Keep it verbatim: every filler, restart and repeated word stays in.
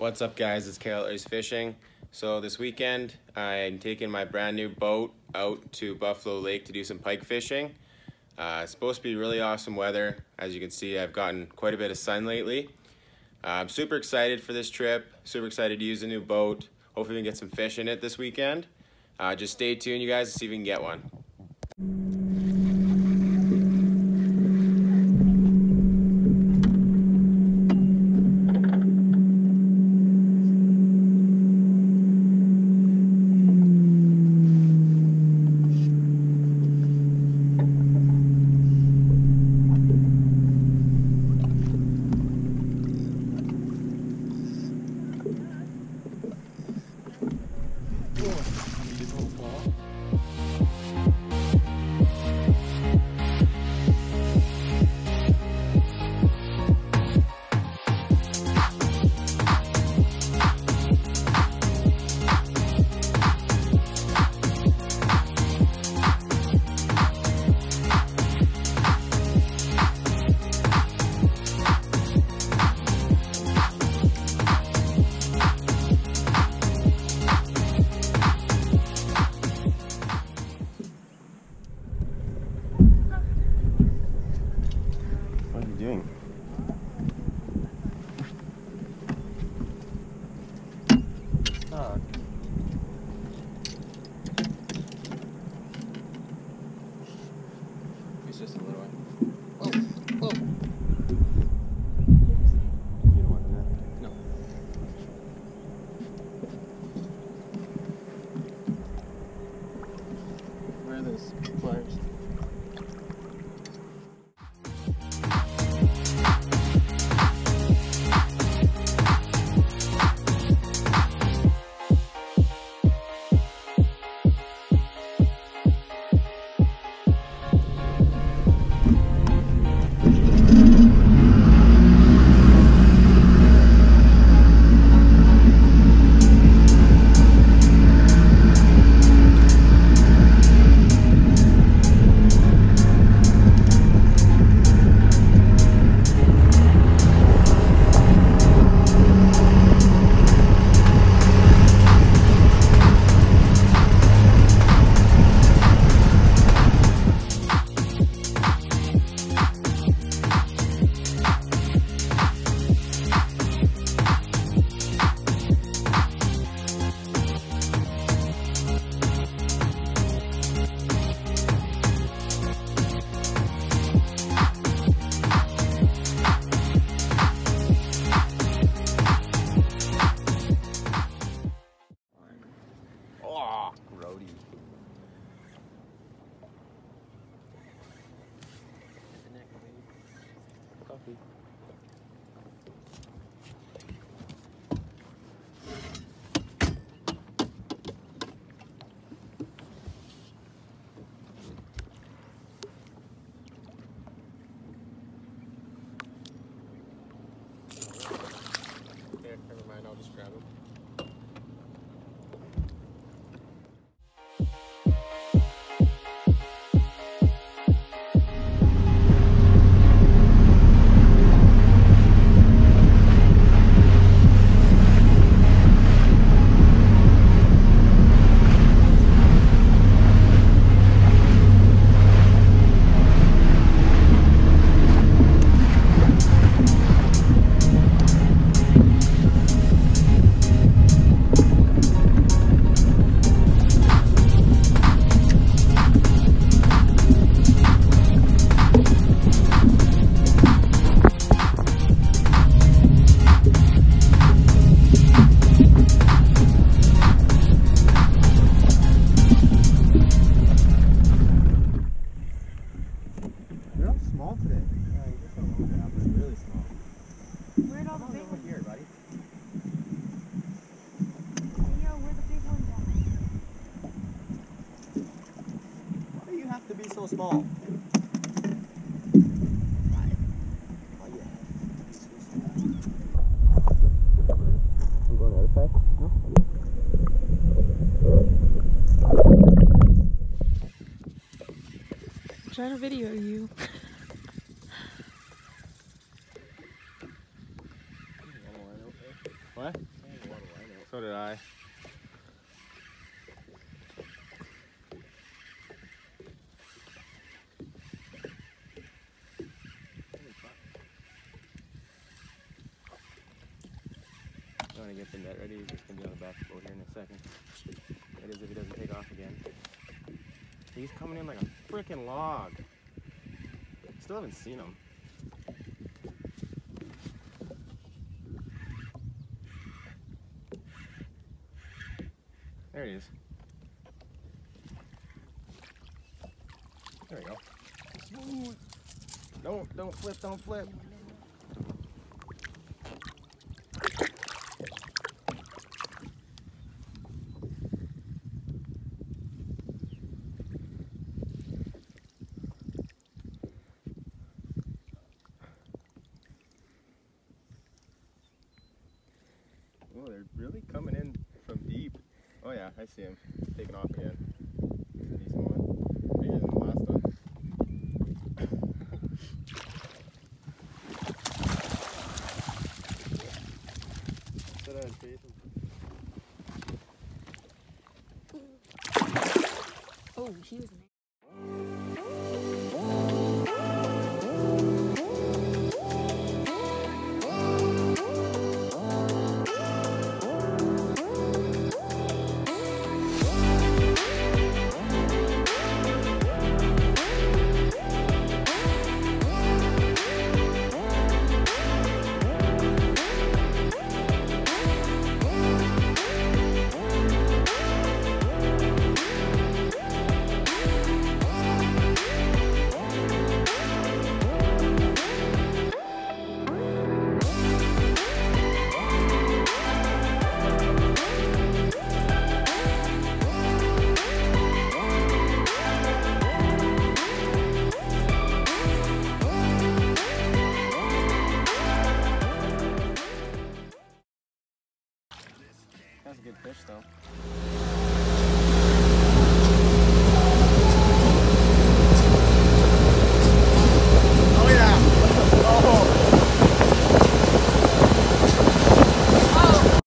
What's up, guys? It's Calories Fishing. So this weekend I'm taking my brand new boat out to Buffalo Lake to do some pike fishing. Uh, it's supposed to be really awesome weather. As you can see, I've gotten quite a bit of sun lately. Uh, I'm super excited for this trip, super excited to use the new boat. Hopefully we can get some fish in it this weekend. Uh, just stay tuned, you guys, to see if we can get one. What are you doing? Oh. It's just a little one. Whoa, whoa. You don't want that? No. Where are those pliers? Oh, grody. Coffee. Yeah, never mind, I'll just grab him. You're all small today. Yeah, you're just a little bit, but really small. Where'd all the big Over ones here, buddy. Yo, where the big ones at? Why do you have to be so small? Why? Why you have to be so small? I'm going the other side? No? I'm trying to video you. What? dry. I'm gonna get the net ready. He's just gonna be on the back of the boat here in a second. It is if he doesn't take off again. He's coming in like a freaking log. Still haven't seen him. There he is. There we go. Smooth. Don't, don't flip, don't flip. Oh, they're really coming in from deep. Oh yeah, I see him. Taking off again. It's a decent one. Bigger than the last one. Sit down and chase him. Oh, she was in there. That's a good fish though.